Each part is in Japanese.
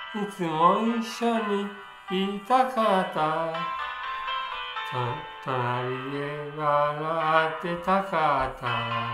いつも一緒にいたかった。隣で笑ってたかった。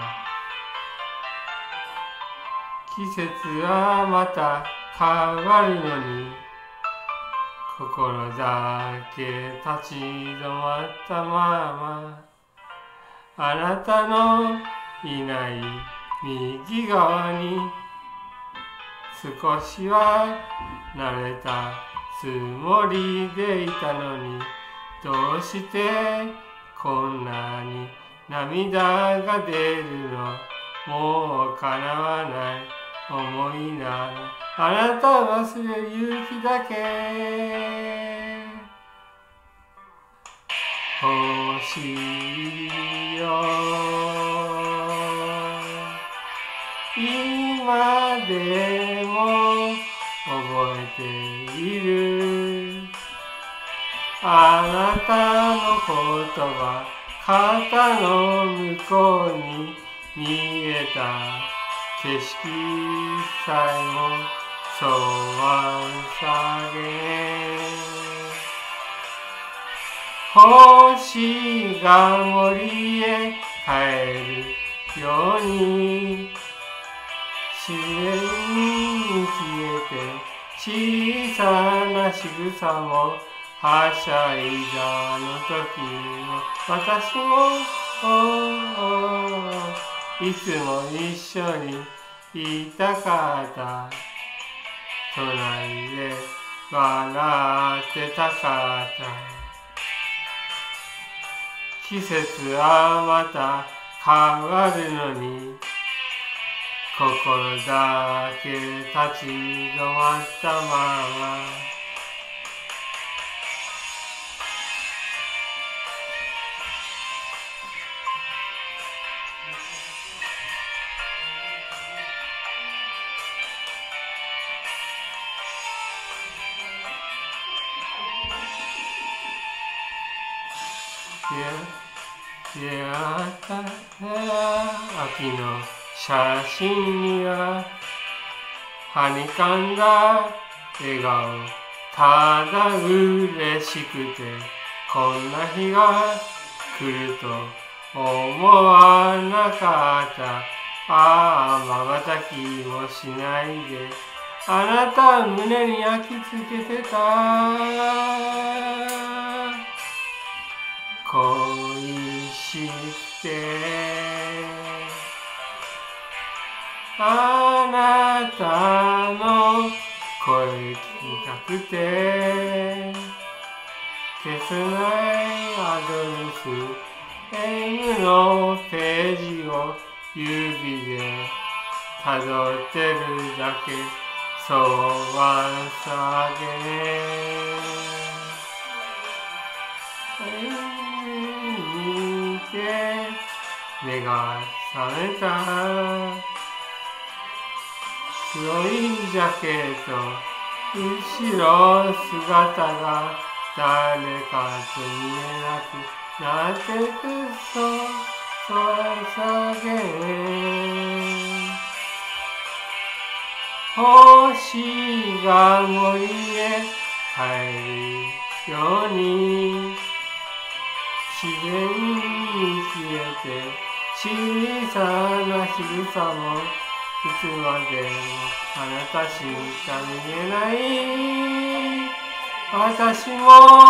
季節はまた変わるのに、心だけ立ち止まったまま、あなたのいない右側に少しは慣れたつもりでいたのに、どうしてこんなに涙が出るの。もう叶わない思いならあなた忘れる日だけ欲しいよ。今でも覚えているあなたの言葉、肩の向こうに見えた景色さえもそうはさげ、星が森へ帰るように自然に消えて、小さな仕草もはしゃいだの時の私もいつも一緒にいたかった。隣で笑ってたかった。季節はまた変わるのに、心だけ立ち止まったまま、出会った秋の写真にははにかんだ笑顔、ただ嬉しくてこんな日が来ると思わなかった。ああ、瞬きもしないであなた胸に焼き付けてた。恋しくてあなたの声聞きたくて、消せないアドレス M のページを指でたどってるだけ、そうはさげ見て目が覚めた。黒いジャケット、後ろ姿が誰かと見えなくなってくそうさげ、星が森へ帰るように自然に消えて、小さな仕草もいつまでもあなたしか見えない私も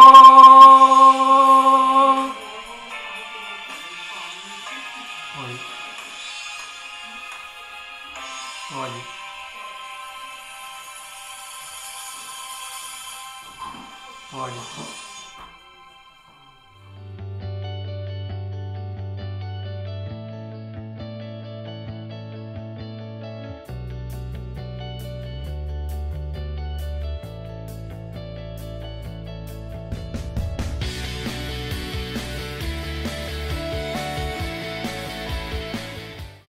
終わり終わり。